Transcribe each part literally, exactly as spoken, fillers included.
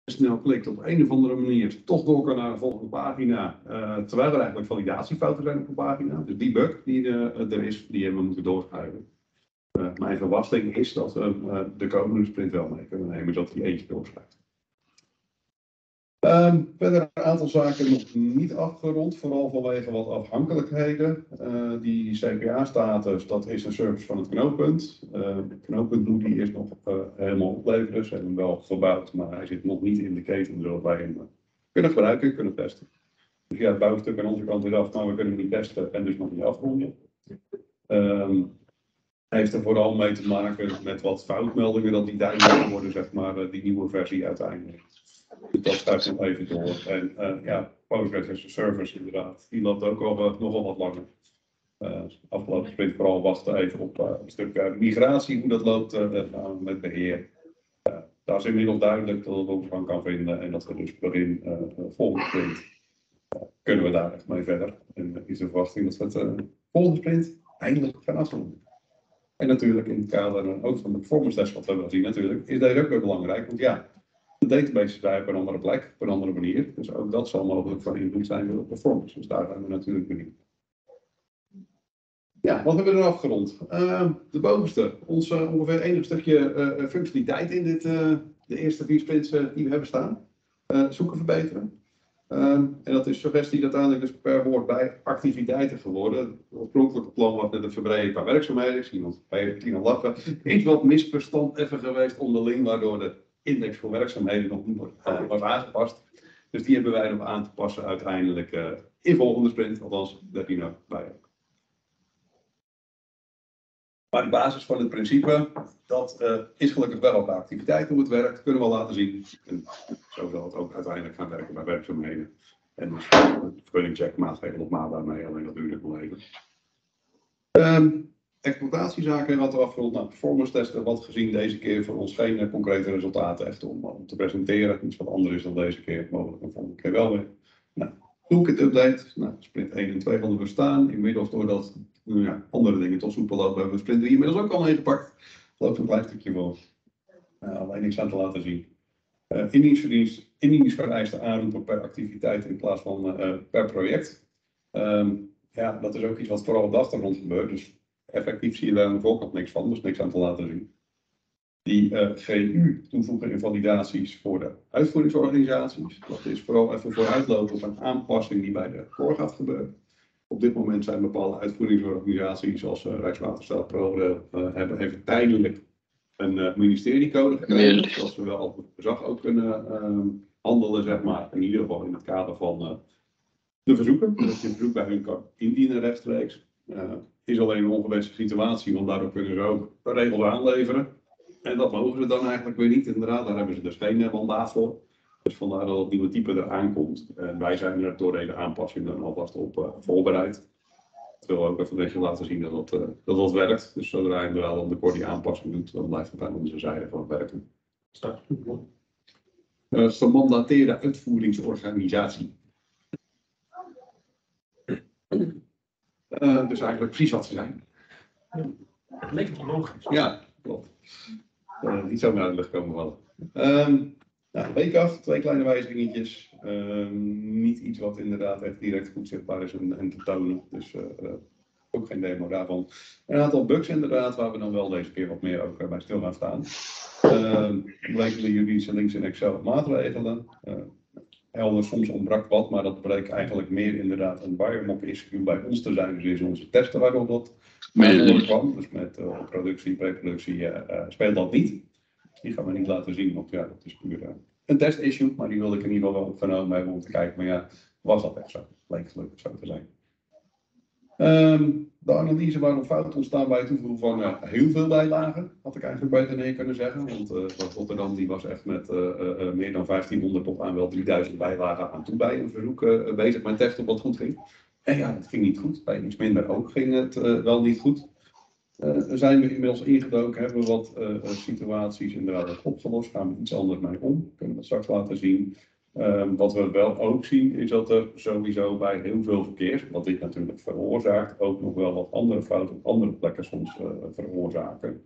snel klikt op een of andere manier toch door kan naar de volgende pagina, uh, terwijl er eigenlijk validatiefouten zijn op de pagina. Dus die bug die uh, er is, die hebben we moeten doorschrijven. Uh, mijn verwachting is dat we uh, de komende sprint wel mee kunnen nemen, dat die eentje doorschrijft. Um, verder een aantal zaken nog niet afgerond, vooral vanwege wat afhankelijkheden. Uh, die C P A-status, dat is een service van het knooppunt. Uh, het knooppunt moet die eerst nog uh, helemaal opleveren. Ze hebben hem wel verbouwd, maar hij zit nog niet in de keten, zodat wij hem uh, kunnen gebruiken, kunnen testen. Dus ja, het bouwstuk aan onze kant is af, maar we kunnen hem niet testen en dus nog niet afronden. Um, heeft er vooral mee te maken met wat foutmeldingen dat die duidelijk worden, zeg maar, uh, die nieuwe versie uiteindelijk. Dus dat schuift nog even door. En uh, ja, Postgres as a Service inderdaad, die loopt ook al, uh, nogal wat langer. Uh, afgelopen sprint vooral wachten even op uh, een stuk uh, migratie, hoe dat loopt uh, met beheer. Uh, daar is inmiddels duidelijk dat het ook van kan vinden en dat we dus begin uh, volgende sprint uh, kunnen we daar echt mee verder. En uh, is de verwachting dat we het uh, volgende sprint eindelijk gaan afronden. En natuurlijk in het kader ook van de performance test wat we hebben gezien natuurlijk, is deze ook weer belangrijk, want ja, de database is daar op een andere plek, op een andere manier. Dus ook dat zal mogelijk van invloed zijn op de performance. Dus daar zijn we natuurlijk benieuwd. Ja, wat hebben we er afgerond? Uh, de bovenste, ons uh, ongeveer enig stukje uh, functionaliteit in dit, uh, de eerste vier sprints uh, die we hebben staan. Uh, zoeken verbeteren. Uh, en dat is suggestie uiteindelijk dus per woord bij activiteiten geworden. Het oorspronkelijke plan was net een verbreding qua werkzaamheden. Ik zie iemand bij iemand lachen. Iets wat misverstand even geweest onderling, waardoor de index voor werkzaamheden nog niet uh, was aangepast. Dus die hebben wij nog aan te passen uiteindelijk uh, in volgende sprint. Althans, daar die nog bij ook. Maar de basis van het principe, dat uh, is gelukkig wel op de activiteit hoe het werkt, kunnen we al laten zien. En zo zal het ook uiteindelijk gaan werken bij werkzaamheden. En dus de vergunningcheck maatregelen op maat daarmee, alleen dat duurt nog even. Um, exploitatiezaken wat er afgerond. Nou, performance testen, wat gezien deze keer voor ons geen uh, concrete resultaten echt om, om te presenteren. Iets wat anders is dan deze keer, mogelijk een volgende keer wel weer. Nou, toolkit update, nou, sprint één en twee hadden we staan. Inmiddels doordat nou ja, andere dingen tot soepel lopen, hebben we sprint drie inmiddels ook al meegepakt. Loopt een klein stukje voor. Uh, alleen niks aan te laten zien. Uh, indieningsvereisten aanroepen per activiteit in plaats van uh, per project. Um, ja, dat is ook iets wat vooral op de achtergrond gebeurt. Dus effectief zie je daar aan de voorkant niks van, dus niks aan te laten zien. Die uh, G U toevoegen in validaties voor de uitvoeringsorganisaties. Dat is vooral even vooruitlopen op een aanpassing die bij de core gaat gebeuren. Op dit moment zijn bepaalde uitvoeringsorganisaties zoals uh, Rijkswaterstaat, ProRail, uh, hebben even tijdelijk een uh, ministeriecode gekregen. Zodat we wel op het gezag ook kunnen uh, handelen, zeg maar. In ieder geval in het kader van uh, de verzoeken. Dat je een verzoek bij hun kan indienen rechtstreeks. Uh, is alleen een ongewenste situatie, want daardoor kunnen ze ook de regels aanleveren. En dat mogen ze dan eigenlijk weer niet. Inderdaad, daar hebben ze dus geen mandaat voor. Dus vandaar dat het nieuwe type eraan komt. En wij zijn er door deze aanpassing dan alvast op uh, voorbereid. Ik wil ook even een beetje laten zien dat dat, uh, dat, dat werkt. Dus zodra je wel de core die aanpassing doet, dan blijft het aan onze zijde van het werken. Start. Uh, gemandateerde uitvoeringsorganisatie. Uh, dus eigenlijk precies wat ze zijn. Het leek het logisch. Ja, klopt. Uh, niet zo naar de lucht komen vallen. Um, nou, week acht, twee kleine wijzigingetjes. Uh, niet iets wat inderdaad echt direct goed zichtbaar is en, en te tonen. Dus uh, uh, ook geen demo daarvan. Een aantal bugs inderdaad, waar we dan wel deze keer wat meer ook uh, bij stil gaan staan. Uh, bleken de juridische links in Excel maatregelen. Uh, helder, soms ontbrak wat, maar dat bleek eigenlijk meer inderdaad een biomock issue bij ons te zijn. Dus is onze testen waarop dat mee kwam. Dus met uh, productie, preproductie uh, uh, speelt dat niet. Die gaan we niet laten zien, want ja, dat is puur uh, een test-issue. Maar die wilde ik in ieder geval wel opgenomen hebben om te kijken. Maar ja, was dat echt zo? Leek gelukkig zo te zijn. Um, de analyse waarom fouten ontstaan bij het toevoegen van uh, heel veel bijlagen, had ik eigenlijk beter neer kunnen zeggen. Want uh, Rotterdam die was echt met uh, uh, meer dan vijftienhonderd tot aan wel drieduizend bijlagen aan toe bij een verzoek uh, bezig met testen of wat goed ging. En ja, het ging niet goed. Bij iets minder ook ging het uh, wel niet goed. Uh, zijn we inmiddels ingedoken, hebben we wat uh, situaties inderdaad opgelost, gaan we iets anders mee om. Kunnen we dat straks laten zien. Um, wat we wel ook zien is dat er sowieso bij heel veel verkeer, wat dit natuurlijk veroorzaakt, ook nog wel wat andere fouten op andere plekken soms uh, veroorzaken.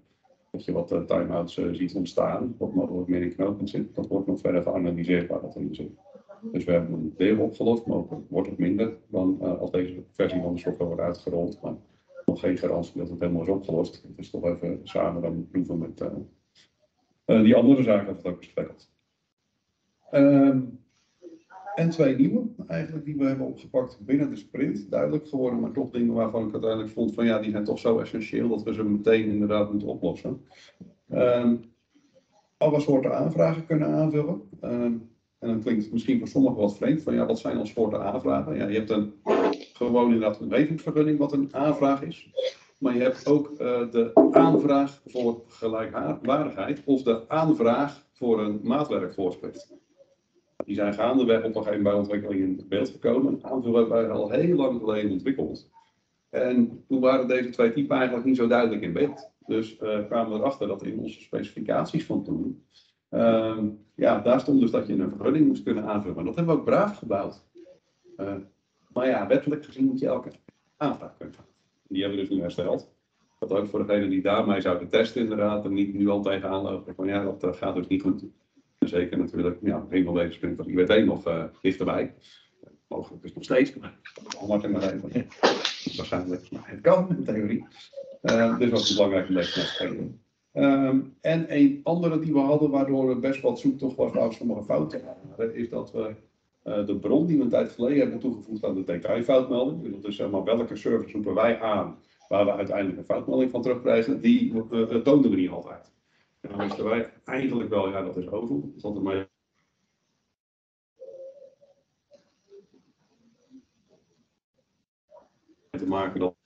dat je wat uh, time-outs uh, ziet ontstaan, wat mogelijk meer in knooppunt zit. Dat wordt nog verder geanalyseerd waar dat in zit. Dus we hebben een deel opgelost, mogelijk wordt het minder dan uh, als deze versie van de software wordt uitgerold. Maar nog geen garantie dat het helemaal is opgelost. Het is toch even samen dan proeven met uh, uh, die andere zaken dat het ook is gefakkeld. Um, en twee nieuwe, eigenlijk, die we hebben opgepakt binnen de sprint. Duidelijk geworden, maar toch dingen waarvan ik uiteindelijk vond van ja, die zijn toch zo essentieel dat we ze meteen inderdaad moeten oplossen. Um, alle soorten aanvragen kunnen aanvullen. Um, en dan klinkt het misschien voor sommigen wat vreemd van ja, wat zijn al soorten aanvragen? Ja, je hebt een, gewoon inderdaad een levingsvergunning wat een aanvraag is. Maar je hebt ook uh, de aanvraag voor gelijkwaardigheid of de aanvraag voor een maatwerkvoorschrift. Die zijn gaandeweg op een gegeven moment bij ontwikkeling in beeld gekomen. Aanvul hebben wij al heel lang geleden ontwikkeld. En toen waren deze twee typen eigenlijk niet zo duidelijk in beeld. Dus uh, kwamen we erachter dat in onze specificaties van toen, uh, ja, daar stond dus dat je een vergunning moest kunnen aanvullen. Maar dat hebben we ook braaf gebouwd. Uh, maar ja, wettelijk gezien moet je elke aanvraag kunnen gaan. Die hebben we dus nu hersteld. Dat ook voor degenen die daarmee zouden testen inderdaad en niet nu al tegenaan lopen van ja, dat uh, gaat dus niet goed. En zeker natuurlijk, ja, een van deze sprint was I W T nog uh, dichterbij. Mogelijk is het nog steeds, maar allemaal in maar even. Waarschijnlijk, maar het kan in theorie. Uh, dus was het belangrijk om deze te spelen. Um, en een andere die we hadden, waardoor er best wat zoektocht was waar we sommige fouten hadden, is dat we uh, de bron die we een tijd geleden hebben toegevoegd aan de detailfoutmelding. Dus dat is zeg maar welke service zoeken wij aan waar we uiteindelijk een foutmelding van terugkrijgen, die uh, toonden we niet altijd. En dan wisten wij eigenlijk wel, ja, dat is over. Dat had ermee te maken dat.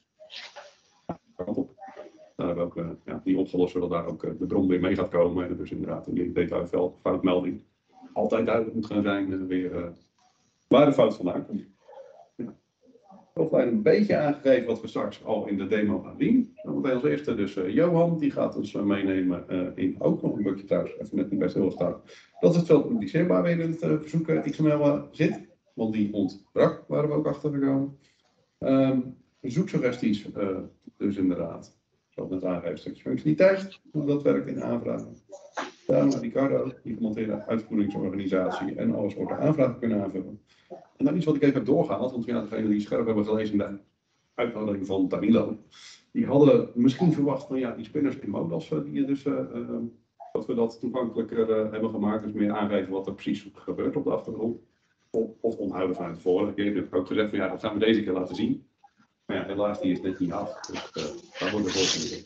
Daar hebben we ook uh, ja, die opgelost, zodat daar ook uh, de bron weer mee gaat komen. En dus inderdaad in die detailfoutmelding altijd duidelijk moet gaan zijn uh, weer uh, waar de fout vandaan komt. Ja. Hoofdlijn een beetje aangegeven wat we straks al in de demo gaan zien. Zometeen als eerste dus uh, Johan, die gaat ons uh, meenemen uh, in ook nog een bukje thuis, even net niet best heel staan. Dat het veel publiceerbaar weer in het uh, verzoeken X M L uh, zit, want die ontbrak, waren we ook achter gekomen. Um, zoeksuggesties, uh, dus inderdaad. Zoals net aangegeven, stukje functionaliteit, hoe dat werkt in aanvragen. Daarna Ricardo, die gemonteerde uitvoeringsorganisatie en alle soorten aanvragen kunnen aanvullen. En dan iets wat ik even heb doorgehaald, want ja, degenen die scherp hebben gelezen in de uitnodiging van Danilo, die hadden misschien verwacht van ja, die spinners in Modas, die je dus, uh, uh, dat we dat toegankelijker uh, hebben gemaakt, dus meer aangeven wat er precies gebeurt op de achtergrond. Of, of onthouden vanuit de vorige keer. heb ik ook gezegd van ja, dat gaan we deze keer laten zien. Maar ja, helaas, die is net niet af. Dus uh, daar wordt de volgende keer.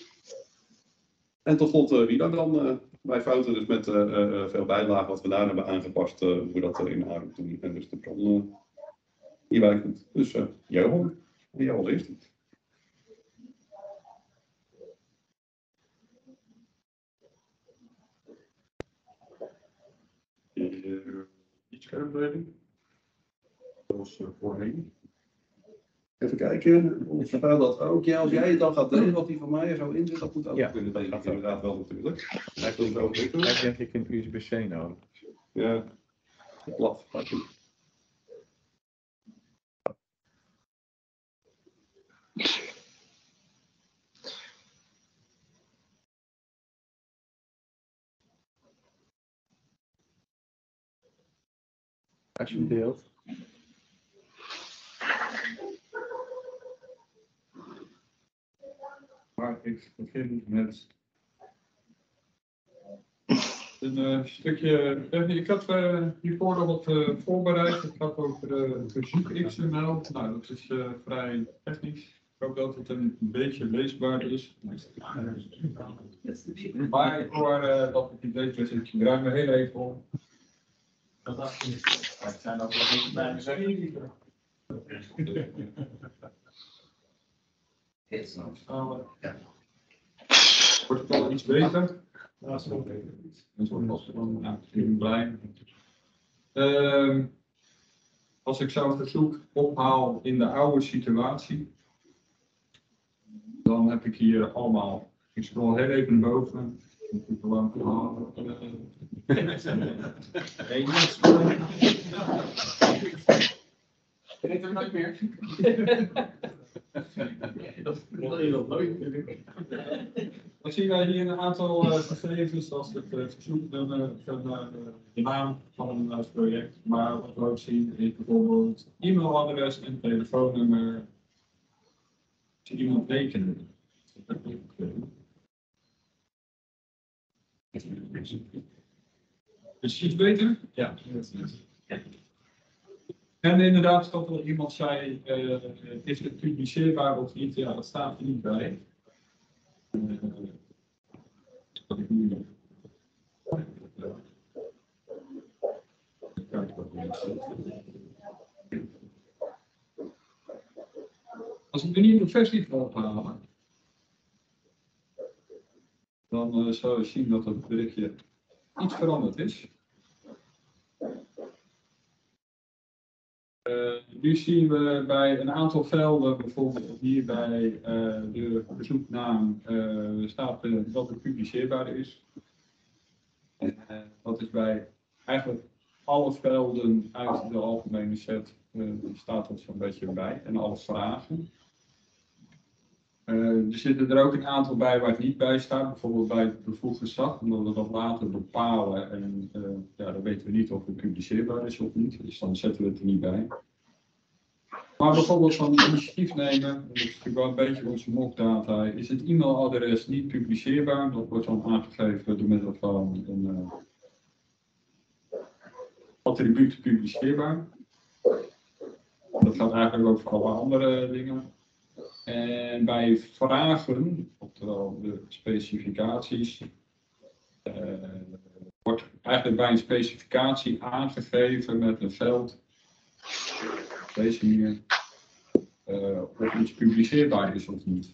En tot slot, uh, wie dan dan uh, bij fouten, dus met uh, uh, veel bijlagen wat we daar hebben aangepast, uh, hoe dat er in de adem toe en dus de bron uh, hierbij komt. Dus uh, Johan, die als eerste. Uh, iets scherpbeleving. Zoals uh, voorheen. Even kijken, of staat dat ook? Ja, als jij het dan gaat delen, wat die van mij er zo in zit, dat moet ook ja, kunnen delen. Inderdaad wel natuurlijk. Hij wil het ook Hij heeft denk ik een U S B C nodig. Ja, plat. Als je hem deelt. Maar ik begin met een uh, stukje. Ik had uh, hiervoor al wat uh, voorbereid. Het gaat over uh, verzoek X M L. Nou, dat is uh, vrij technisch. Ik hoop dat het een beetje leesbaar is. Maar voor uh, dat ik niet lees, dus ik draai me heel even om. Dat zijn ook wel niet bij me. Wordt het al iets beter? Ja, dat is wel beter. Dat wordt vast wel, ja, ik ben blij. Uh, als ik zo'n verzoek ophaal in de oude situatie, dan heb ik hier allemaal, ik scroll heel even naar boven. Ik heb gewoon verhaal. Nee, niet. Ik weet het nooit meer. Dat wil je nog nooit. Als zien wij hier een aantal uh, gegevens, zoals het uh, verzoeknummer, uh, de naam van het project. Maar wat we ook zien is bijvoorbeeld e-mailadres en telefoonnummer. Als iemand rekenen. Is iets beter? Ja. En inderdaad, wat er iemand zei, uh, is het publiceerbaar of niet? Ja, dat staat er niet bij. Uh, wat ik nu nog. Als ik de nieuwe versie ga ophalen, dan uh, zou je zien dat het berichtje iets veranderd is. Uh, nu zien we bij een aantal velden, bijvoorbeeld hier bij uh, de verzoeknaam, uh, staat uh, dat het publiceerbaar is. En uh, dat is bij eigenlijk alle velden uit de algemene set, uh, staat dat zo'n beetje bij. En alle vragen. Uh, er zitten er ook een aantal bij waar het niet bij staat, bijvoorbeeld bij het bevoegd gezag, omdat we dat later bepalen en uh, ja, dan weten we niet of het publiceerbaar is of niet, dus dan zetten we het er niet bij. Maar bijvoorbeeld van initiatief nemen, dat is natuurlijk wel een beetje onze mockdata, is het e-mailadres niet publiceerbaar, dat wordt dan aangegeven door middel van een uh, attribuut publiceerbaar. Dat gaat eigenlijk ook voor alle andere dingen. En bij vragen, oftewel de specificaties, uh, wordt eigenlijk bij een specificatie aangegeven met een veld, deze hier, uh, of iets publiceerbaar is of niet.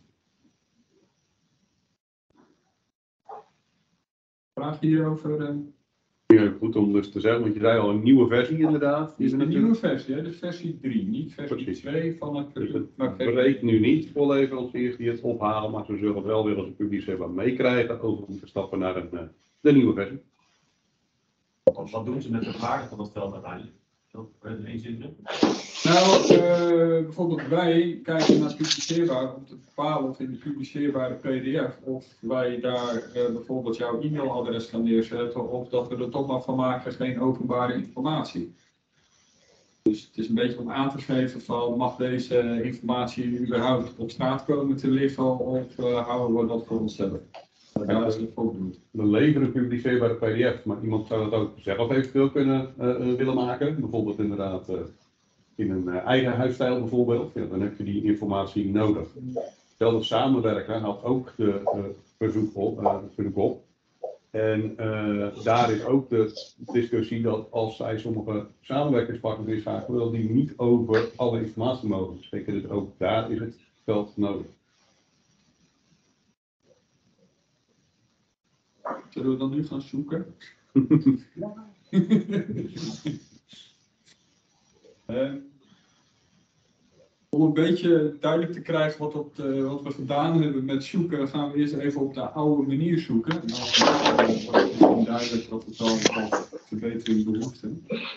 Vraag hierover? Uh... Ja, goed om dus te zeggen, want je zei al een nieuwe versie inderdaad. Dit is een nieuwe versie, hè? Dus versie drie, niet versie Precies. twee van het Dus het maar breekt nu niet voor leveranciers die het ophalen, maar ze zullen wel willen ze publiceerbaar meekrijgen over om te stappen naar een, uh, de nieuwe versie. Wat doen ze met de vragen van dat veld uiteindelijk? In één zin? Nou, uh, bijvoorbeeld wij kijken naar publiceerbaar om te bepalen of in de publiceerbare P D F of wij daar uh, bijvoorbeeld jouw e-mailadres gaan neerzetten of dat we er toch maar van maken geen openbare informatie. Dus het is een beetje om aan te geven van mag deze informatie überhaupt op straat komen te liggen of uh, houden we dat voor onszelf. Ja, is het voldoende. We leveren een publiceerbare P D F, maar iemand zou dat ook zelf eventueel kunnen uh, uh, willen maken. Bijvoorbeeld inderdaad uh, in een uh, eigen huisstijl bijvoorbeeld. Ja, dan heb je die informatie nodig. Stel dat samenwerken had ook de uh, verzoek op. Uh, verzoek op. En uh, daar is ook de discussie dat als zij sommige samenwerkingspartners inschakelen, dat die niet over alle informatie mogen beschikken. Dus ook daar is het veld nodig. Zullen we dan nu gaan zoeken? uh, om een beetje duidelijk te krijgen wat, dat, uh, wat we gedaan hebben met zoeken, gaan we eerst even op de oude manier zoeken. En dan uh, is het duidelijk dat het dan wat verbetering behoefte.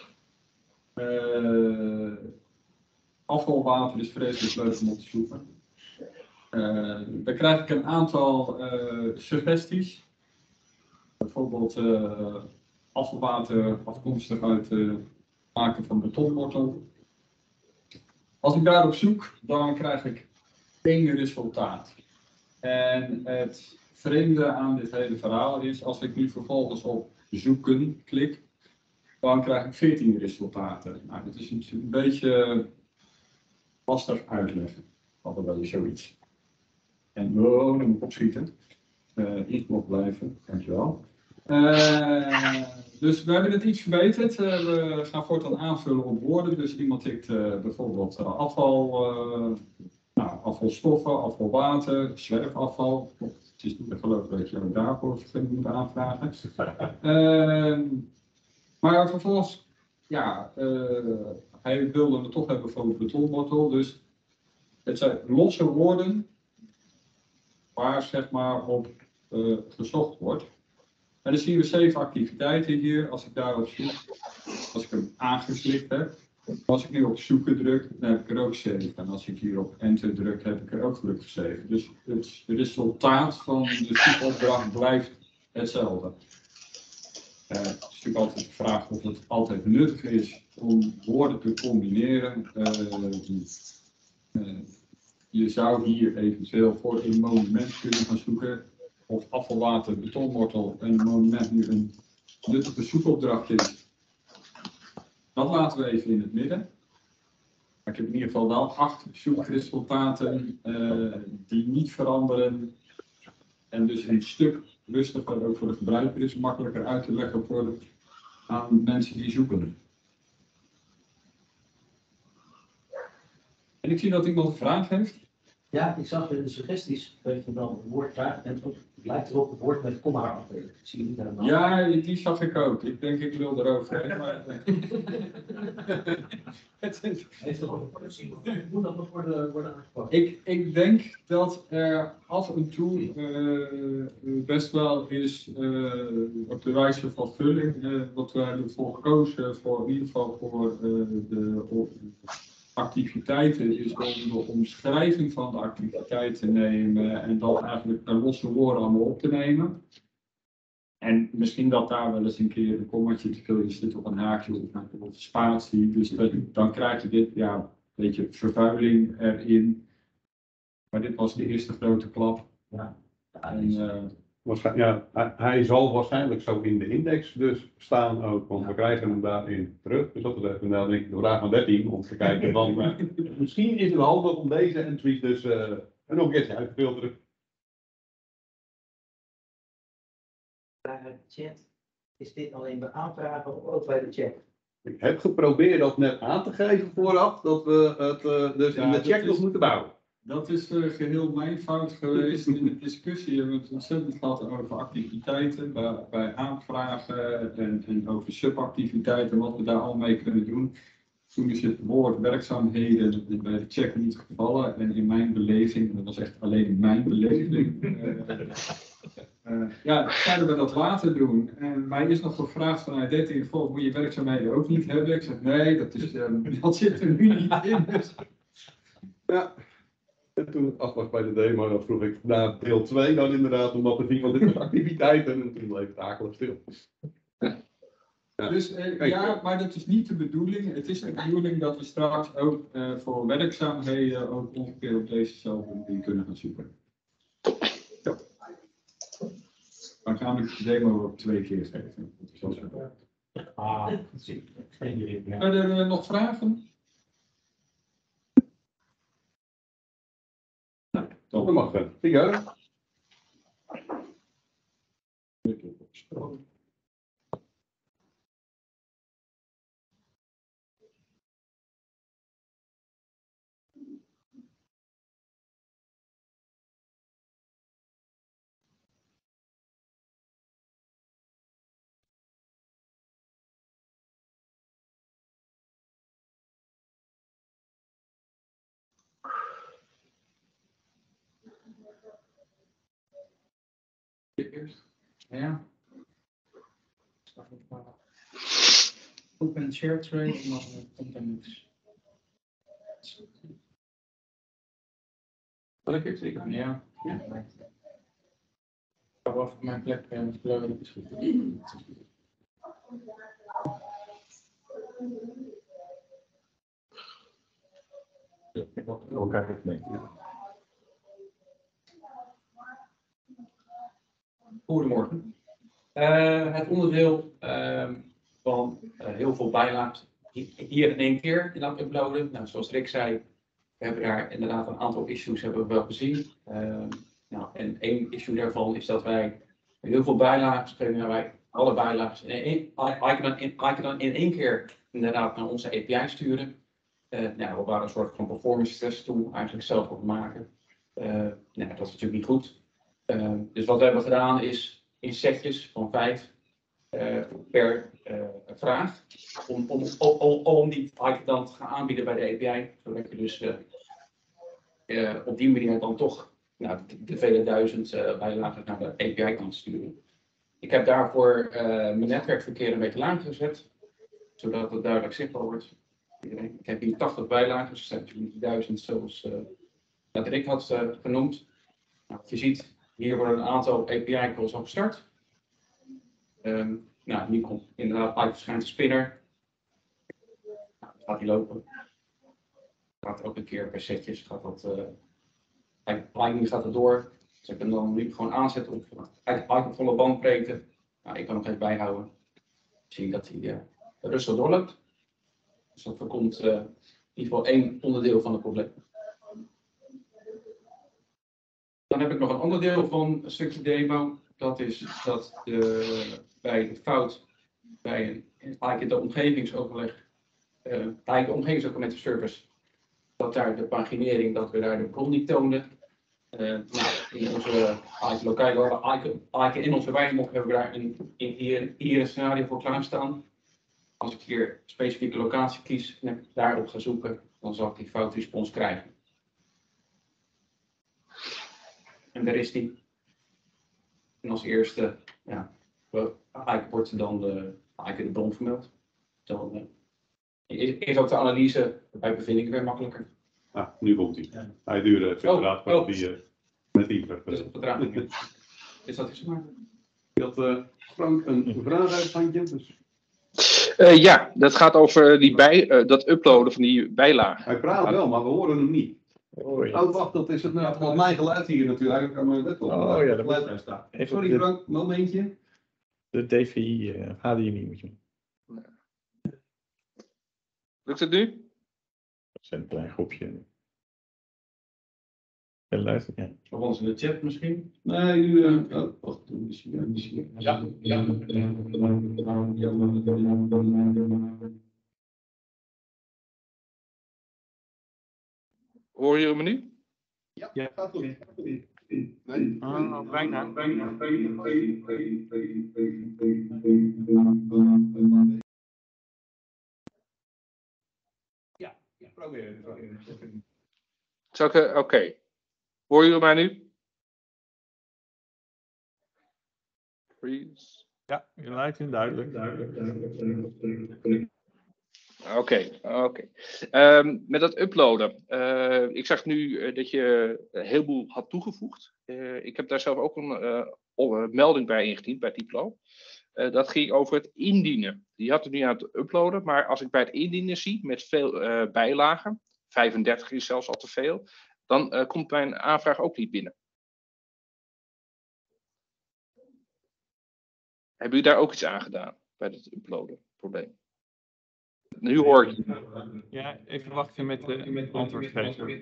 Uh, afvalwater is vreselijk leuk om op te zoeken. Uh, dan krijg ik een aantal uh, suggesties. Bijvoorbeeld uh, afvalwater afkomstig uit het uh, maken van betonwortel. Als ik daarop zoek, dan krijg ik één resultaat. En het vreemde aan dit hele verhaal is, als ik nu vervolgens op zoeken klik, dan krijg ik veertien resultaten. Nou, dat is natuurlijk een beetje lastig uitleggen. Altijd wel zoiets. En oh, dan moet ik opschieten. Uh, ik moet blijven, dankjewel. Uh, dus we hebben het iets verbeterd. Uh, we gaan voortaan aanvullen op woorden. Dus iemand tikt uh, bijvoorbeeld uh, afval, uh, nou, afvalstoffen, afvalwater, zwerfafval. Het is niet te geloven dat je ook daarvoor vergunning moet aanvragen. Uh, maar vervolgens, ja, uh, hij wilde het toch hebben voor een betonwortel. Dus het zijn losse woorden waar zeg maar op uh, gezocht wordt. En dan zien we zeven activiteiten hier. Als ik daarop zoek, als ik hem aangeklikt heb, Als ik nu op zoeken druk, dan heb ik er ook zeven. En als ik hier op enter druk, heb ik er ook gelukkig zeven. Dus het resultaat van de zoekopdracht blijft hetzelfde. Uh, het is natuurlijk altijd de vraag of het altijd nuttig is om woorden te combineren. Uh, uh, je zou hier eventueel voor een monument kunnen gaan zoeken. Of afvalwater, betonwortel en een monument nu een nuttige zoekopdracht is. Dat laten we even in het midden. Maar ik heb in ieder geval wel acht zoekresultaten uh, die niet veranderen. En dus een stuk rustiger ook voor de gebruiker is, makkelijker uit te leggen voor aan mensen die zoeken. En ik zie dat iemand een vraag heeft. Ja, ik zag in de suggesties dat je dan een woord vraagt en het lijkt erop het woord met komma afdelen. Zie je niet helemaal? Ja, die zag ik ook. Ik denk ik wil erover. Maar... Heeft dat ook moet dat nog worden, worden aangepakt? Ik, ik denk dat er af en toe uh, best wel is uh, op de wijze van vulling, uh, wat wij ervoor gekozen voor in ieder geval voor uh, de uh, activiteiten is om de omschrijving van de activiteit te nemen en dan eigenlijk naar losse woorden allemaal op te nemen. En misschien dat daar wel eens een keer een kommaatje te veel is, zit op een haakje of een spatie. Dus dat, dan krijg je dit, ja, een beetje vervuiling erin. Maar dit was de eerste grote klap. Ja. En, uh, ja, hij, hij zal waarschijnlijk zo in de index dus staan ook, want we krijgen hem daarin terug. Dus dat is even nou, denk ik, de vraag van dertien om te kijken van, uh, misschien is het handig om deze entries dus uh, nog een keertje uit te filteren. Bij de chat, is dit alleen bij aanvragen of ook bij de chat? Ik heb geprobeerd dat net aan te geven vooraf, dat we het uh, dus ja, in de check nog is... moeten bouwen. Dat is uh, geheel mijn fout geweest. In de discussie hebben we het ontzettend gehad over activiteiten, bij, bij aanvragen en, en over subactiviteiten, wat we daar al mee kunnen doen. Toen is het woord werkzaamheden bij de check niet gevallen en in mijn beleving, dat was echt alleen mijn beleving, uh, uh, ja, zouden we dat later doen. En mij is nog gevraagd vanuit dertien, volgens moet je werkzaamheden ook niet hebben? Ik zeg nee, dat, is, uh, dat zit er nu niet in. Dus. Ja. En toen het af was bij de demo, dan vroeg ik naar deel twee dan inderdaad, om wat te zien van dit soort activiteiten. En toen bleef het akelig stil. Ja. Ja. Dus eh, ja, maar dat is niet de bedoeling. Het is de bedoeling dat we straks ook uh, voor werkzaamheden ook ongeveer op dezezelfde manier kunnen gaan zoeken. Ja. Dan gaan we de demo ook twee keer geven. Ah, geen idee. Ja. Zijn er uh, nog vragen? Dat mag wel. Zie Ja. Open share trade, maar komt er niks. Zal ik het zeker? Ja. Ja. Ik heb mijn plek en het kleuren is goed. Hoe krijg ik het mee? Goedemorgen. Uh, het onderdeel uh, van uh, heel veel bijlagen hier in één keer laten uploaden. Nou, zoals Rick zei, we hebben daar inderdaad een aantal issues hebben we wel gezien. Uh, nou, en één issue daarvan is dat wij heel veel bijlagen kunnen wij alle bijlagen in één, icon, in, icon in één keer inderdaad naar onze A P I sturen. Uh, nou, we waren een soort van performance test toe eigenlijk zelf op maken. Uh, nou, dat is natuurlijk niet goed. Uh, dus wat we hebben gedaan is in setjes van vijf uh, per uh, vraag, om, om, om, om die icon dan te gaan aanbieden bij de A P I, zodat je dus uh, uh, op die manier dan toch nou, de, de vele duizend uh, bijlagen naar de A P I kan sturen. Ik heb daarvoor uh, mijn netwerkverkeer een beetje laag gezet, zodat het duidelijk zichtbaar wordt. Ik heb hier tachtig bijlagen, dus het zijn natuurlijk niet duizend zoals uh, dat Rick had uh, genoemd. Nou, je ziet, hier worden een aantal A P I-calls al gestart. Um, nou, nu komt inderdaad waarschijnlijk de spinner. Nou, gaat die lopen. Gaat ook een keer per setjes, gaat dat, uh, Lightning gaat er door. Dus ik kan dan nu gewoon aanzetten op eigenlijk een volle bandbreedte. Nou, ik kan nog even bijhouden. Zie je dat hij uh, rustig doorloopt. Dus dat voorkomt uh, in ieder geval één onderdeel van het probleem. Dan heb ik nog een ander deel van een stukje demo. Dat is dat de, bij de fout bij een, eigenlijk de omgevingsoverleg, uh, eigenlijk de omgevingsoverleg met de service, dat daar de paginering, dat we daar de bron niet toonden. Uh, nou, in onze lokale, eigenlijk in onze wijnmok hebben we daar een, in, hier, hier een scenario voor klaarstaan. Als ik hier een specifieke locatie kies en daarop ga zoeken, dan zal ik die fout respons krijgen. En daar is die. En als eerste, ja, eigenlijk wordt er dan de, eigenlijk de bron vermeld. Dan uh, is, is ook de analyse bij bevindingen weer makkelijker. Ah, nu komt hij. Ja. Hij duurde inderdaad oh, oh. die, uh, met die dus vertraging. Is dat iets maar? Ik had uh, Frank een vraag uit het handje. Dus... Uh, ja, dat gaat over die bij, uh, dat uploaden van die bijlagen. Hij praat wel, maar we horen hem niet. Oh, oh wacht, dat is het nou. Volgens mijn geluid hier natuurlijk. Eigenlijk kan mijn laptop oh, ja, dat geluid uit staan. Even Sorry de, Frank, momentje. De D V I uh, H D M I moet je. Lukt het nu? Dat is een klein groepje. En luister, ja. Of ons in de chat misschien? Nee, nu... Uh, oh, wacht, toen is hij hier. Ja, ja. Hoor je me nu? Ja, ja, gaat goed. Nee. Ah, bijna. Ja, ja, probeer het. Oké, okay. Hoor je mij nu? Freeze. Ja, je lijkt in duidelijk. Oké, okay, oké. Okay. Um, met dat uploaden. Uh, ik zag nu uh, dat je een heleboel had toegevoegd. Uh, ik heb daar zelf ook een uh, melding bij ingediend, bij Diplo. Uh, dat ging over het indienen. Die had er nu aan het uploaden, maar als ik bij het indienen zie met veel uh, bijlagen, vijfendertig is zelfs al te veel, dan uh, komt mijn aanvraag ook niet binnen. Hebben jullie daar ook iets aan gedaan bij het uploaden probleem? Nu hoor ik je. Ja, even wachten met de antwoordgever.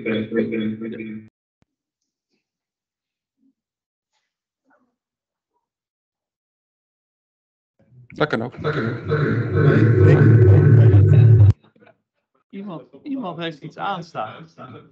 Dat kan ook. Iemand, iemand heeft iets aanstaan.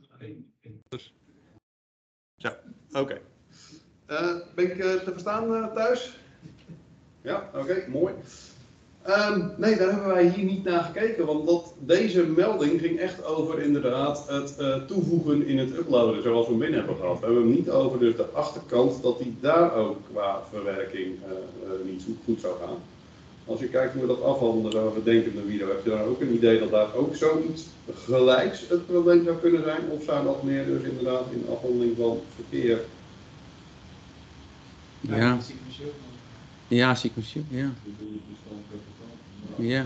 Ja, oké. Okay. Uh, ben ik uh, te verstaan uh, thuis? Ja, oké, okay, mooi. Um, nee, daar hebben wij hier niet naar gekeken, want dat, deze melding ging echt over inderdaad het uh, toevoegen in het uploaden, zoals we hem binnen hebben gehad. We hebben hem niet over dus de achterkant, dat die daar ook qua verwerking uh, uh, niet zo goed zou gaan. Als je kijkt hoe we dat afhandelen, zouden we denken in de video, heb je daar ook een idee dat daar ook zoiets gelijks het probleem zou kunnen zijn? Of zou dat meer dus inderdaad in de afhandeling van verkeer? Ja, ja, sequentieel, ja. Ja.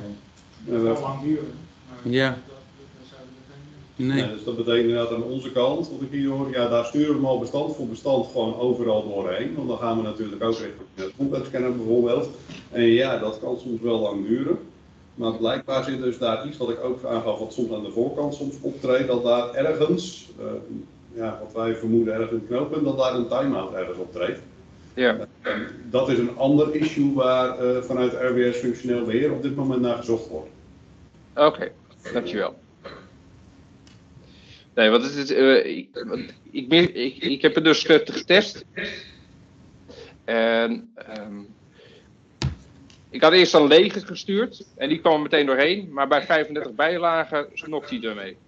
Ja. Nee. Nee, dus dat betekent inderdaad aan onze kant, wat ik hier hoor, ja, daar sturen we hem al bestand voor bestand gewoon overal doorheen. Want dan gaan we natuurlijk ook richting het contentscanner bijvoorbeeld. En ja, dat kan soms wel lang duren. Maar blijkbaar zit dus daar iets wat ik ook aangaf, wat soms aan de voorkant soms optreedt, dat daar ergens, uh, ja, wat wij vermoeden ergens in het knooppunt, dat daar een time-out ergens optreedt. Ja. Uh, dat is een ander issue waar uh, vanuit R W S functioneel beheer op dit moment naar gezocht wordt. Oké, okay, dankjewel. Nee, want het is, uh, ik, ik, ik, ik heb het dus getest. En um, ik had eerst een lege gestuurd en die kwam er meteen doorheen, maar bij vijfendertig bijlagen snokt hij ermee.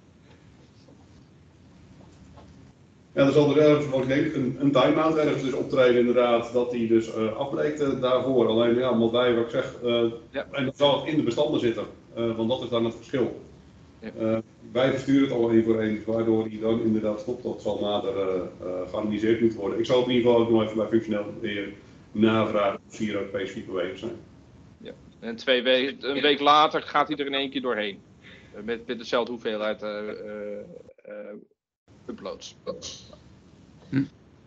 Ja, er zal er ergens, wat ik denk, een, een time-out ergens dus optreden inderdaad, dat die dus uh, afbreekt uh, daarvoor. Alleen ja, omdat wij, wat ik zeg, uh, ja. En dat zal in de bestanden zitten, uh, want dat is dan het verschil. Ja. Uh, wij versturen het al één voor één, waardoor die dan inderdaad stopt. Dat zal nader uh, uh, geanalyseerd moeten worden. Ik zal het in ieder geval ook nog even bij functioneel beheer navragen of hier ook specifiek bewegen zijn. Ja. En twee weken, een week later gaat hij er in één keer doorheen. Uh, met, met dezelfde hoeveelheid uh, uh, uh, uploads. Hm.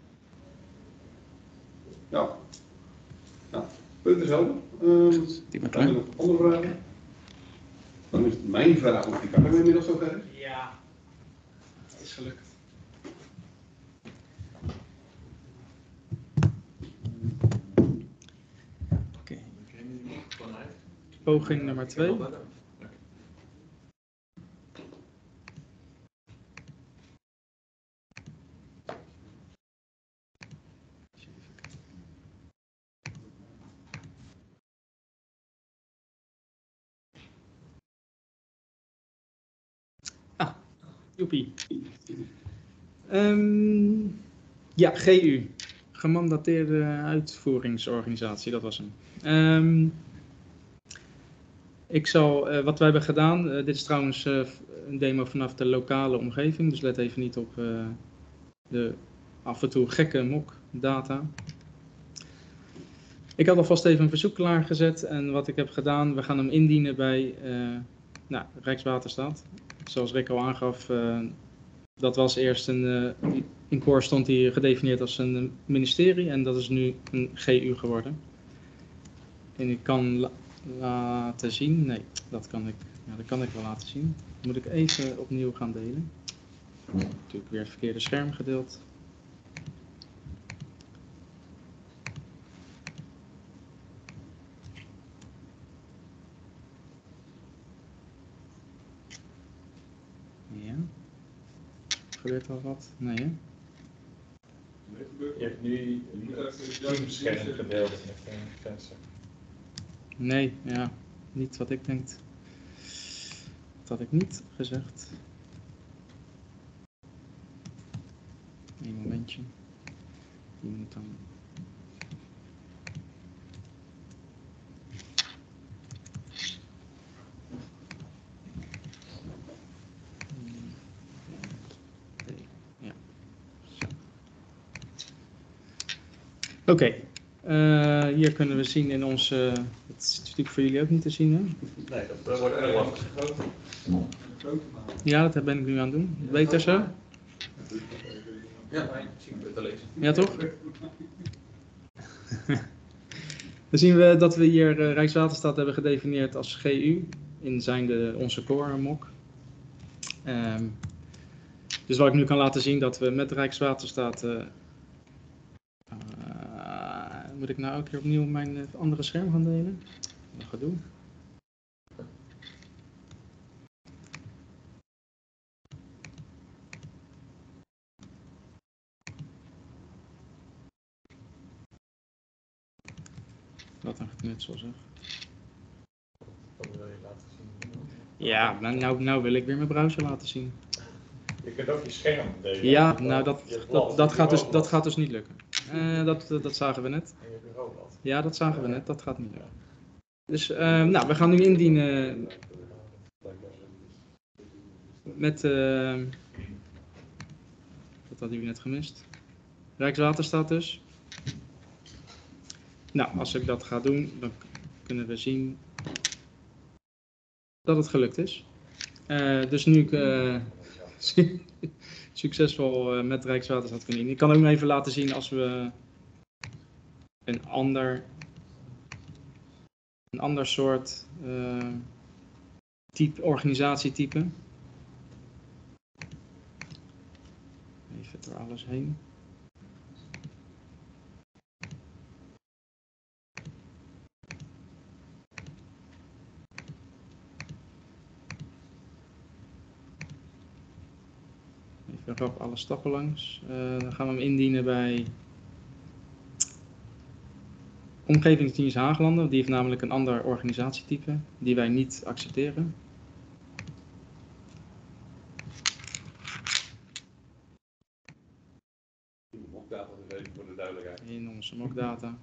Ja. Nou, punt is helder. Um, zijn er nog andere vragen? Dan is het mijn vraag of die kan ik inmiddels zo krijgen. Ja, het is gelukt. Oké. Poging nummer twee. Ah, joepie. Um, ja, G U. Gemandateerde uitvoeringsorganisatie, dat was hem. Um, ik zal, uh, wat wij hebben gedaan, uh, dit is trouwens uh, een demo vanaf de lokale omgeving, dus let even niet op uh, de af en toe gekke mock data. Ik had alvast even een verzoek klaargezet en wat ik heb gedaan, we gaan hem indienen bij uh, nou, Rijkswaterstaat. Zoals Rick al aangaf, uh, dat was eerst een, uh, in Core stond hij gedefinieerd als een ministerie en dat is nu een G U geworden. En ik kan la laten zien, nee, dat kan ik, ja, dat kan ik wel laten zien. Dan moet ik even opnieuw gaan delen. Natuurlijk weer het verkeerde scherm gedeeld. Ja. Gebeurt al wat? Nee, hè? Je hebt nu een scherm gedeeld met mensen. Nee, ja, niet wat ik denk. Dat had ik niet gezegd. Een momentje. Die moet dan. Ja. Oké. Okay. Uh, hier kunnen we zien in onze. Het is natuurlijk voor jullie ook niet te zien, hè? Nee, dat wordt heel lastig. Ja, dat ben ik nu aan het doen. Beter zo? Ja, ik zie het te lezen. Ja, toch? Dan zien we dat we hier uh, Rijkswaterstaat hebben gedefinieerd als G U in zijnde onze core mock. Um, dus wat ik nu kan laten zien dat we met Rijkswaterstaat. Uh, uh, moet ik nou ook keer opnieuw mijn uh, andere scherm gaan delen? Dat ga ik doen. Wat een geknutsel zeg. Wat wil je laten zien? Ja, nou, nou, nou wil ik weer mijn browser laten zien. Je kunt ook je scherm delen. Ja, nou dat, dat, dat, gaat, dus, dat gaat dus niet lukken. Uh, dat, dat zagen we net. En je bureaublad. Ja, dat zagen we net. Dat gaat niet lukken. Dus uh, nou, we gaan nu indienen met, uh, dat hadden jullie net gemist, Rijkswaterstaat dus. Nou, als ik dat ga doen, dan kunnen we zien dat het gelukt is. Uh, dus nu ik uh, succesvol uh, met Rijkswaterstaat kunnen indienen. Ik kan ook nog even laten zien als we een ander, een ander soort uh, type, organisatietype. Even door alles heen. Even rap alle stappen langs. Uh, dan gaan we hem indienen bij Omgevingsdienst Haaglanden. Die heeft namelijk een ander organisatietype die wij niet accepteren. Voor de duidelijkheid. In onze mockdata.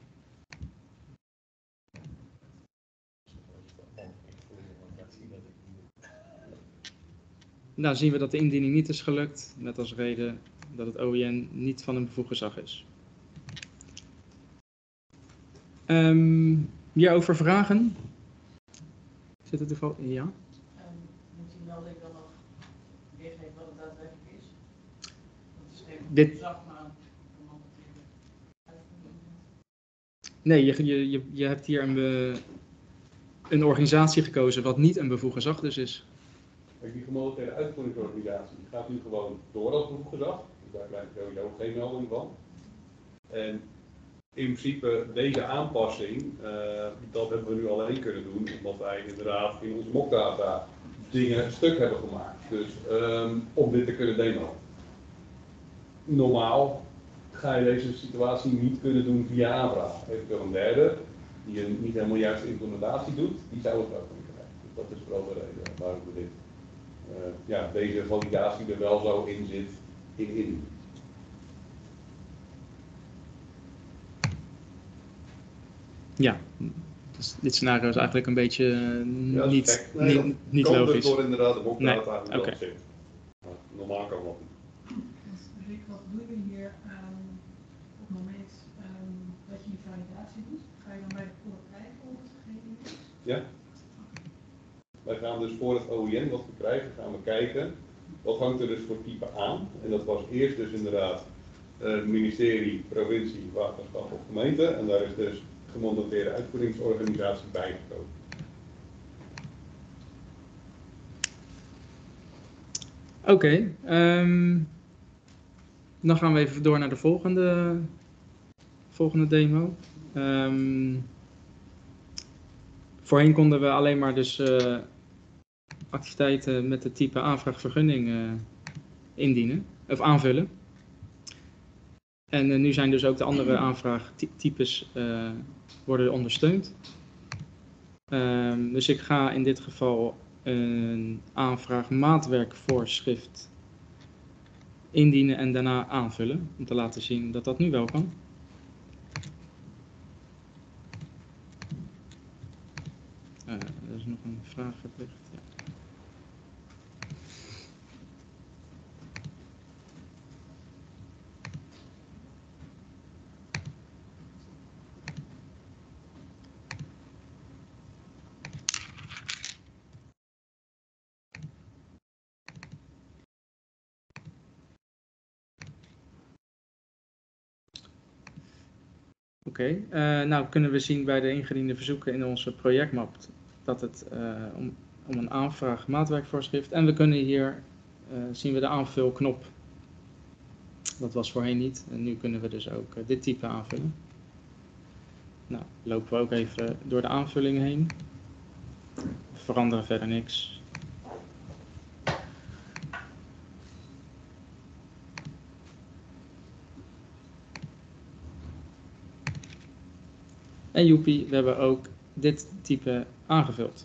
nou zien we dat de indiening niet is gelukt, met als reden dat het O I N niet van een bevoegd gezag is. Um, hierover vragen? Zit het toevallig? Ja. Um, moet die melding dan nog weergeven wat het daadwerkelijk is? Dat is geen Dit... gezag, maar een mandataire uitvoering. Nee, je, je, je, je hebt hier een, be, een organisatie gekozen wat niet een bevoegd gezag dus is. Kijk, die gemoniteerde uitvoeringsorganisatie gaat nu gewoon door als bevoegd gezag. Dus daar krijg je sowieso geen melding van. En in principe deze aanpassing, uh, dat hebben we nu alleen kunnen doen, omdat wij inderdaad in onze mockdata dingen stuk hebben gemaakt. Dus um, om dit te kunnen demoen. Normaal ga je deze situatie niet kunnen doen via aanvraag. Eventueel een derde, die een niet helemaal juiste implementatie doet, die zou het wel kunnen krijgen. Dus dat is vooral de reden waarom we dit, uh, ja, deze validatie er wel zo in zit in in. Ja, dus dit scenario is eigenlijk een beetje uh, ja, niet, nee, niet, niet kan logisch. Voor inderdaad de mockdata nee. hoe okay. dat zit. Maar normaal kan dat niet. Dus Rick, wat doe je hier um, op het moment um, dat je die validatie doet? Ga je dan bij de core kijken of het gegeven is? Ja. Wij gaan dus voor het O I N wat we krijgen, gaan we kijken wat hangt er dus voor type aan. En dat was eerst dus inderdaad uh, ministerie, provincie, waterschap of gemeente. En daar is dus gemonteerde uitvoeringsorganisatie bijgekomen. Oké, okay, um, dan gaan we even door naar de volgende, volgende demo. Um, voorheen konden we alleen maar dus uh, activiteiten met het type aanvraagvergunning uh, indienen of aanvullen. En uh, nu zijn dus ook de andere aanvraagtypes uh, worden ondersteund. Um, dus ik ga in dit geval een aanvraag maatwerkvoorschrift indienen en daarna aanvullen. Om te laten zien dat dat nu wel kan. Uh, er is nog een vraag verplicht. Ja. Oké, okay. uh, nou kunnen we zien bij de ingediende verzoeken in onze projectmap dat het uh, om, om een aanvraag maatwerkvoorschrift en we kunnen hier uh, zien we de aanvulknop. Dat was voorheen niet en nu kunnen we dus ook uh, dit type aanvullen. Nou, lopen we ook even door de aanvullingen heen. We veranderen verder niks. En joepie, we hebben ook dit type aangevuld.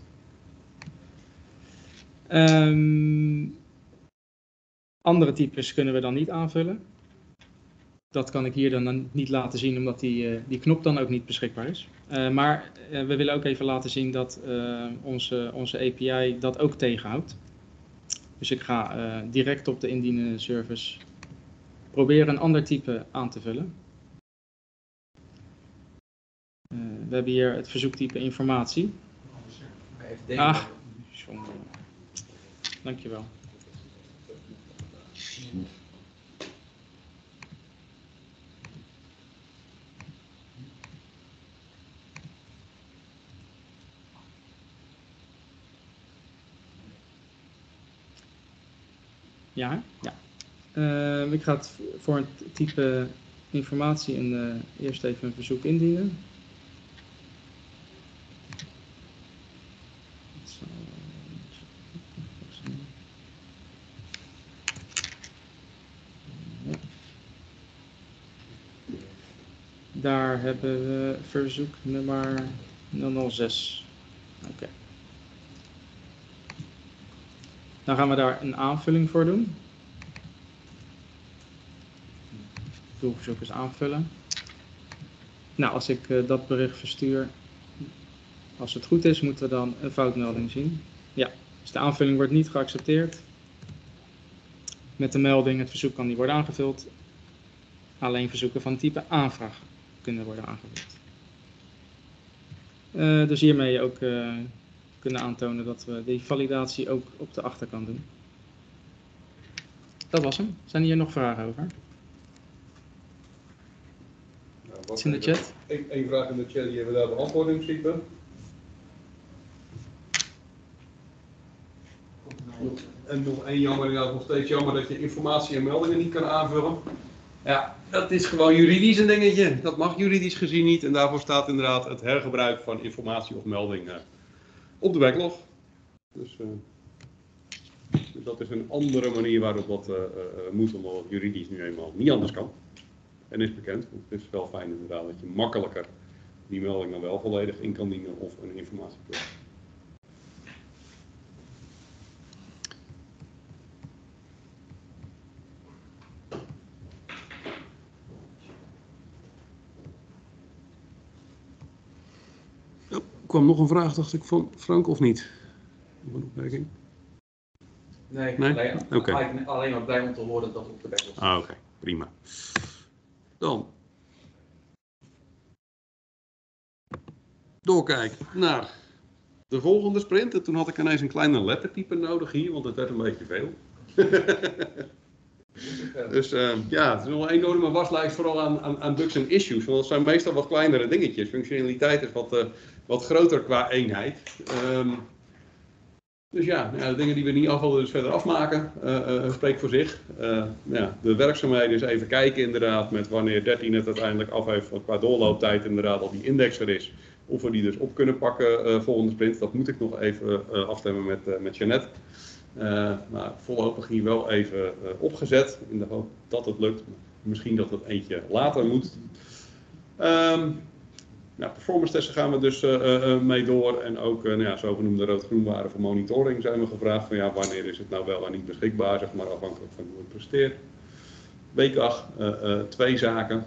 Um, andere types kunnen we dan niet aanvullen. Dat kan ik hier dan niet laten zien, omdat die, uh, die knop dan ook niet beschikbaar is. Uh, maar uh, we willen ook even laten zien dat uh, onze, onze A P I dat ook tegenhoudt. Dus ik ga uh, direct op de indienende service proberen een ander type aan te vullen. Uh, we hebben hier het verzoektype informatie. Ah, jongen. Dankjewel. Ja, ja. Uh, ik ga het voor een type informatie en uh, eerst even een verzoek indienen. Daar hebben we verzoek nummer nul nul zes. Oké. Okay. Dan gaan we daar een aanvulling voor doen. Doelverzoek is aanvullen. Nou, als ik uh, dat bericht verstuur, als het goed is, moeten we dan een foutmelding zien. Ja, dus de aanvulling wordt niet geaccepteerd. met de melding, het verzoek kan niet worden aangevuld. Alleen verzoeken van type aanvraag kunnen worden aangevuld. Uh, dus hiermee ook uh, kunnen aantonen dat we die validatie ook op de achterkant doen. Dat was hem. Zijn hier nog vragen over? Nou, wat Iets in de chat? Eén vraag in de chat, die hebben we daar beantwoord in principe. En nog één jammer, inderdaad nog steeds jammer dat je informatie en meldingen niet kan aanvullen. Ja, dat is gewoon juridisch een dingetje. Dat mag juridisch gezien niet. En daarvoor staat inderdaad het hergebruik van informatie of meldingen op de backlog. Dus uh, dat is een andere manier waarop dat uh, uh, moet, omdat het juridisch nu eenmaal niet anders kan. En is bekend. Het is wel fijn inderdaad dat je makkelijker die melding dan wel volledig in kan dienen of een informatieplan. Er kwam nog een vraag, dacht ik, van Frank of niet? Nog een opmerking? Nee, nee? alleen, Okay. alleen, alleen maar blij om te horen dat het op de backlog staat. Ah, oké, okay. Prima. Dan doorkijken naar de volgende sprint. En toen had ik ineens een kleine lettertype nodig hier, want het werd een beetje veel. Dus uh, ja, het is wel een enorme waslijst vooral aan, aan, aan bugs en issues. Want het zijn meestal wat kleinere dingetjes. Functionaliteit is wat, uh, wat groter qua eenheid. Um, dus ja, ja, de dingen die we niet af willen dus verder afmaken, uh, uh, spreekt voor zich. Uh, ja, de werkzaamheden is even kijken inderdaad met wanneer dertien het uiteindelijk af heeft qua doorlooptijd inderdaad al die index er is. Of we die dus op kunnen pakken uh, volgende sprint. Dat moet ik nog even uh, afstemmen met, uh, met Jeannette. Uh, maar voorlopig hier wel even uh, opgezet in de hoop dat het lukt. Misschien dat het eentje later moet. Um, nou, performance testen gaan we dus uh, uh, mee door. En ook uh, nou ja, zogenoemde rood-groen waren voor monitoring zijn we gevraagd. Van ja, wanneer is het nou wel en niet beschikbaar, zeg maar afhankelijk van hoe het presteert. B K A G, uh, uh, twee zaken.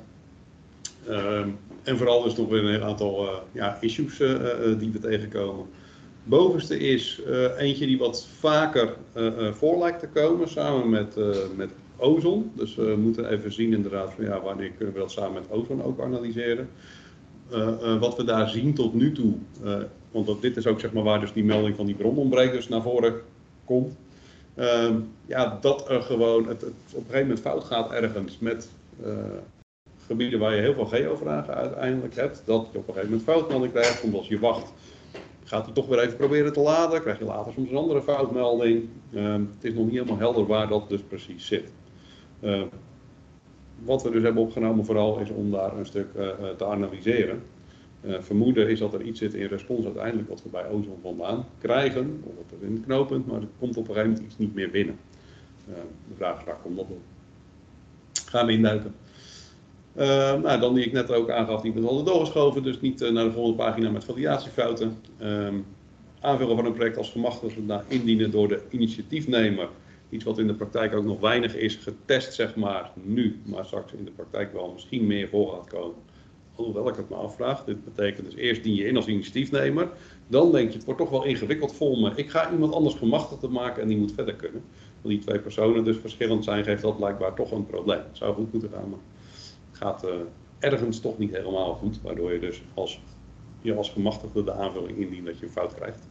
Um, en vooral dus nog weer een heel aantal uh, ja, issues uh, uh, die we tegenkomen. Bovenste is uh, eentje die wat vaker uh, uh, voor lijkt te komen, samen met, uh, met ozon. Dus uh, we moeten even zien inderdaad van ja, wanneer kunnen we dat samen met ozon ook analyseren. Uh, uh, wat we daar zien tot nu toe, uh, want dat, dit is ook zeg maar waar dus die melding van die bron ontbreekt dus naar voren komt. Uh, ja, dat er gewoon het, het op een gegeven moment fout gaat ergens met uh, gebieden waar je heel veel geo-vragen uiteindelijk hebt. Dat je op een gegeven moment foutmelding krijgt, omdat als je wacht gaat hij toch weer even proberen te laden, krijg je later soms een andere foutmelding. Uh, het is nog niet helemaal helder waar dat dus precies zit. Uh, wat we dus hebben opgenomen vooral is om daar een stuk uh, te analyseren. Uh, vermoeden is dat er iets zit in respons uiteindelijk wat we bij ozon vandaan krijgen. Of het is in het knooppunt, maar er komt op een gegeven moment iets niet meer binnen. Uh, de vraag is waar komt dat op? Gaan we induiken. Uh, nou, dan die ik net ook aangaf, die wordt al doorgeschoven, dus niet uh, naar de volgende pagina met validatiefouten. Um, aanvullen van een project als gemachtigd indienen door de initiatiefnemer. Iets wat in de praktijk ook nog weinig is getest, zeg maar, nu, maar straks in de praktijk wel misschien meer voor gaat komen. Alhoewel ik het me afvraag, dit betekent dus eerst dien je in als initiatiefnemer, dan denk je het wordt toch wel ingewikkeld voor me. Ik ga iemand anders gemachtigd maken en die moet verder kunnen. Als die twee personen dus verschillend zijn, geeft dat blijkbaar toch een probleem. Het zou goed moeten gaan, maar het gaat uh, ergens toch niet helemaal goed, waardoor je dus als je als gemachtigde de aanvulling indient dat je een fout krijgt.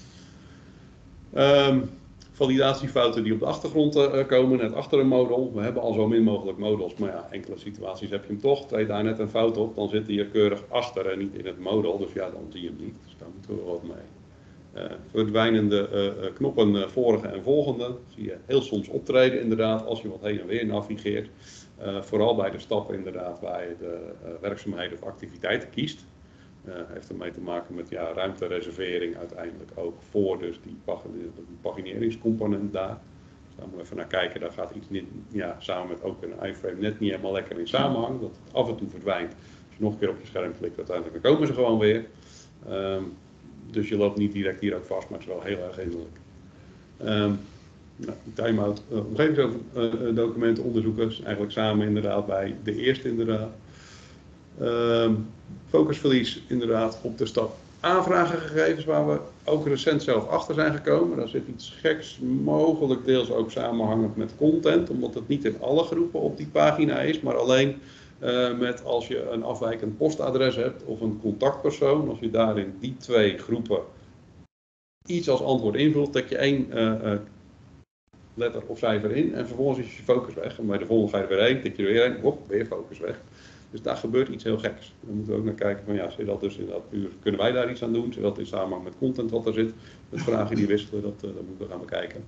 Um, Validatiefouten die op de achtergrond uh, komen, net achter een model. We hebben al zo min mogelijk models, maar ja, enkele situaties heb je hem toch. Treed daar net een fout op, dan zit hij hier keurig achter en niet in het model. Dus ja, dan zie je hem niet. Dus daar moeten we wat mee. Uh, verdwijnende uh, knoppen uh, vorige en volgende zie je heel soms optreden inderdaad als je wat heen en weer navigeert. Uh, vooral bij de stappen inderdaad waar je de uh, werkzaamheden of activiteiten kiest. Uh, heeft ermee te maken met ja, ruimtereservering uiteindelijk ook voor dus die pagineringscomponent daar. Dus daar moeten we even naar kijken, daar gaat iets niet, ja, samen met ook een iframe net niet helemaal lekker in samenhang. Dat het af en toe verdwijnt. Als je nog een keer op je scherm klikt, uiteindelijk dan komen ze gewoon weer. Um, dus je loopt niet direct hier ook vast, maar het is wel heel erg hinderlijk. Um, nou, time-out, uh, omgevingsdocumenten onderzoeken, eigenlijk samen inderdaad bij de eerste inderdaad. Um, focusverlies inderdaad op de stap aanvragengegevens waar we ook recent zelf achter zijn gekomen. Daar zit iets geks, mogelijk deels ook samenhangend met content, omdat het niet in alle groepen op die pagina is, maar alleen uh, met als je een afwijkend postadres hebt of een contactpersoon. Als je daarin die twee groepen iets als antwoord invult, tik je één uh, uh, letter of cijfer in en vervolgens is je focus weg. En bij de volgende ga je er weer heen, tik je er weer heen, hop, weer focus weg. Dus daar gebeurt iets heel geks. Dan moeten we ook naar kijken van ja, zit dat dus inderdaad puur, kunnen wij daar iets aan doen? Zit dat in samenhang met content wat er zit? Met vragen die wisselen, dat, uh, dat moeten we gaan bekijken.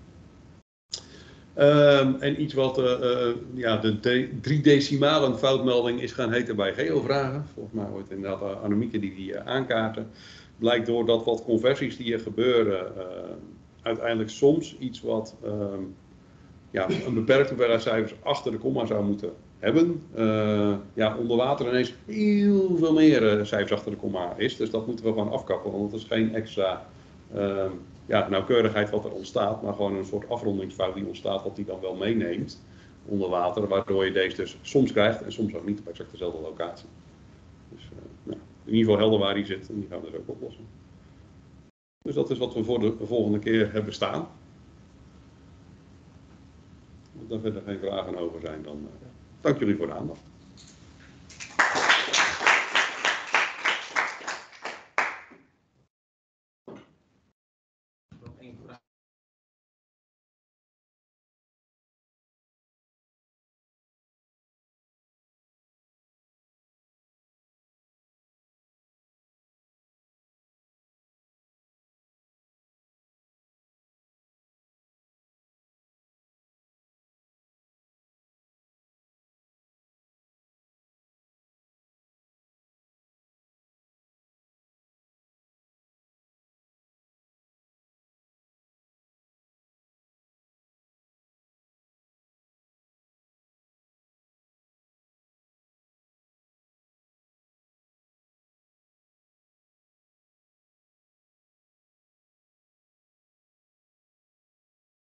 Um, en iets wat uh, uh, ja, de de drie decimalen foutmelding is gaan heten bij geovragen. Volgens mij wordt het inderdaad uh, Annemieke die die uh, aankaarten. Blijkt doordat wat conversies die er gebeuren, uh, uiteindelijk soms iets wat um, ja, een beperkte hoeveelheid cijfers achter de komma zou moeten hebben. Uh, ja, onder water ineens heel veel meer uh, cijfers achter de komma is. Dus dat moeten we gewoon afkappen, want het is geen extra uh, ja, nauwkeurigheid wat er ontstaat, maar gewoon een soort afrondingsfout die ontstaat, wat die dan wel meeneemt onder water, waardoor je deze dus soms krijgt en soms ook niet op exact dezelfde locatie. Dus uh, nou, in ieder geval helder waar die zit en die gaan we dus ook oplossen. Dus dat is wat we voor de volgende keer hebben staan. Als er verder geen vragen over zijn, dan uh, dank jullie voor de aandacht.